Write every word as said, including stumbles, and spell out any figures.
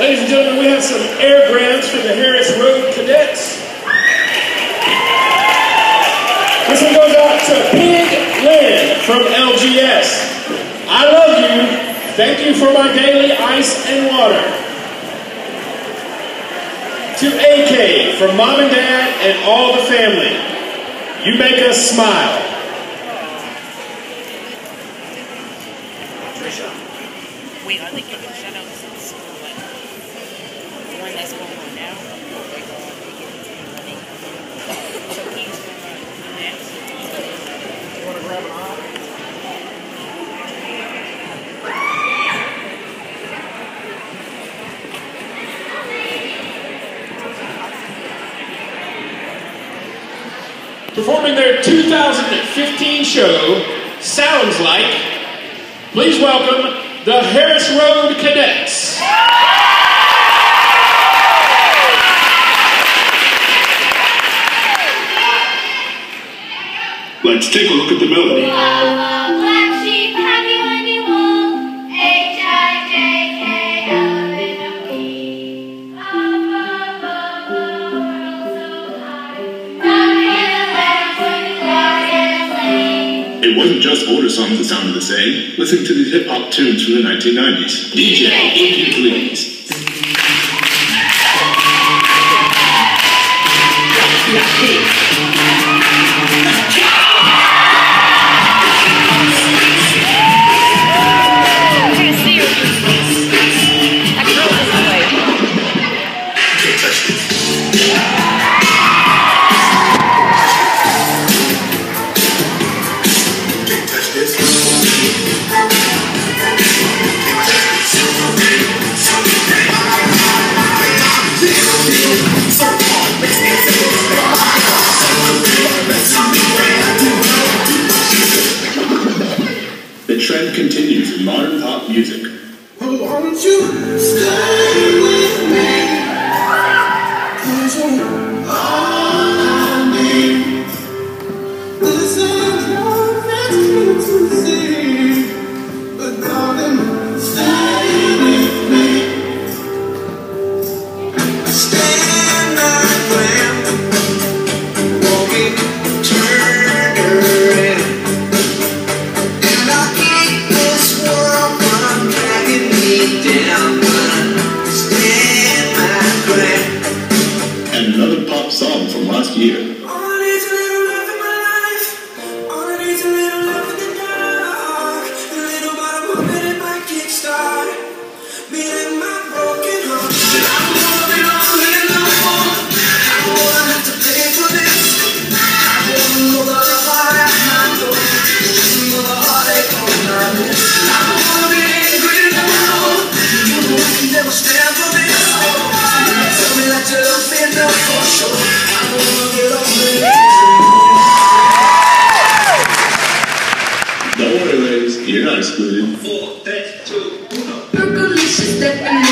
Ladies and gentlemen, we have some air grabs for the Harris Road Cadets. This one goes out to Pig Lynn from L G S. I love you. Thank you for my daily ice and water. To A K from Mom and Dad and all the family. You make us smile. Wait, are they giving shout-outs to the school? Like, the one that's going on now? So he's going on next. You want to grab an eye? Performing their two thousand fifteen show, Sounds Like, please welcome the Harris Road Cadets. Let's take a look at the melody. Black sheep, have you any wool? H I J K L M P. Up above the world so high. Down in the land where the darkest lay. It wasn't just older songs that sounded the same. Listen to these hip-hop tunes from the nineteen nineties. D J, if you please. The trend continues in modern pop music. Why don't you stay with me? 'Cause you're all I need. This ain't nothing to see, but darling, stay with me. Stand my ground, walking, turn around. And I keep this world from dragging me down, but stand my ground. And another pop song from last year. All I need's a little love in my life. All I need's a little love in the dark. A little bottle of it, it might kickstart me and my broken heart. And I don't wanna be lonely no more. I don't wanna have to pay for this. I wanna know the love I have my door. Just another heartache on my list. I don't wanna be angry no more. You know I can never stand for this. Tell me that you love me enough for sure. I don't wanna get over it. Don't worry, ladies, you're not excluded. Four, three, two, uno. Percolicious definition.